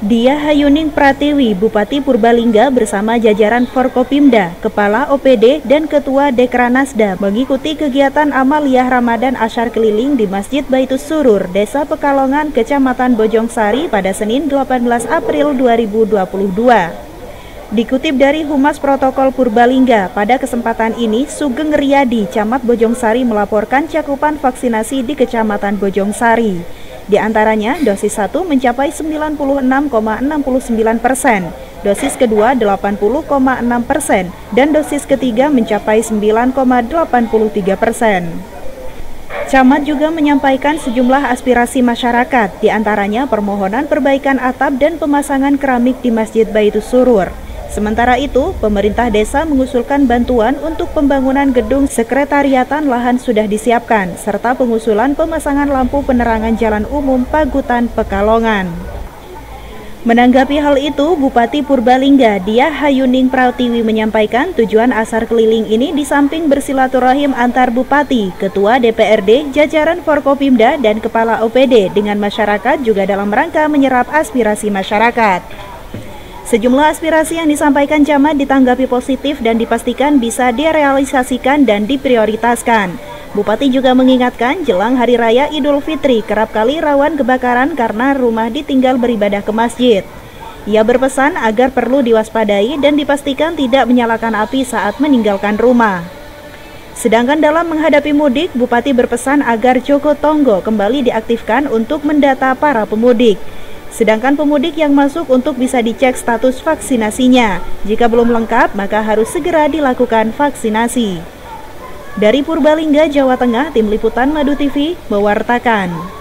Diah Hayuning Pratiwi, Bupati Purbalingga bersama jajaran Forkopimda, Kepala OPD, dan Ketua Dekranasda mengikuti kegiatan Amaliyah Ramadan Asyar Keliling di Masjid Baitus Surur, Desa Pekalongan, Kecamatan Bojongsari pada Senin 18 April 2022. Dikutip dari Humas Protokol Purbalingga, pada kesempatan ini Sugeng Riyadi, Camat Bojongsari melaporkan cakupan vaksinasi di Kecamatan Bojongsari. Di antaranya, dosis 1 mencapai 96,69%, dosis kedua 80,6%, dan dosis ketiga mencapai 9,83%. Camat juga menyampaikan sejumlah aspirasi masyarakat, di antaranya permohonan perbaikan atap dan pemasangan keramik di Masjid Baitus Surur. Sementara itu, pemerintah desa mengusulkan bantuan untuk pembangunan gedung sekretariatan lahan sudah disiapkan, serta pengusulan pemasangan lampu penerangan jalan umum Pagutan Pekalongan. Menanggapi hal itu, Bupati Purbalingga Diah Hayuning Pratiwi menyampaikan tujuan asar keliling ini di samping bersilaturahim antar bupati, ketua DPRD, jajaran Forkopimda, dan kepala OPD dengan masyarakat juga dalam rangka menyerap aspirasi masyarakat. Sejumlah aspirasi yang disampaikan camat ditanggapi positif dan dipastikan bisa direalisasikan dan diprioritaskan. Bupati juga mengingatkan jelang Hari Raya Idul Fitri kerap kali rawan kebakaran karena rumah ditinggal beribadah ke masjid. Ia berpesan agar perlu diwaspadai dan dipastikan tidak menyalakan api saat meninggalkan rumah. Sedangkan dalam menghadapi mudik, Bupati berpesan agar Joko Tonggo kembali diaktifkan untuk mendata para pemudik. Sedangkan pemudik yang masuk untuk bisa dicek status vaksinasinya. Jika belum lengkap, maka harus segera dilakukan vaksinasi. Dari Purbalingga, Jawa Tengah, Tim Liputan Madu TV mewartakan.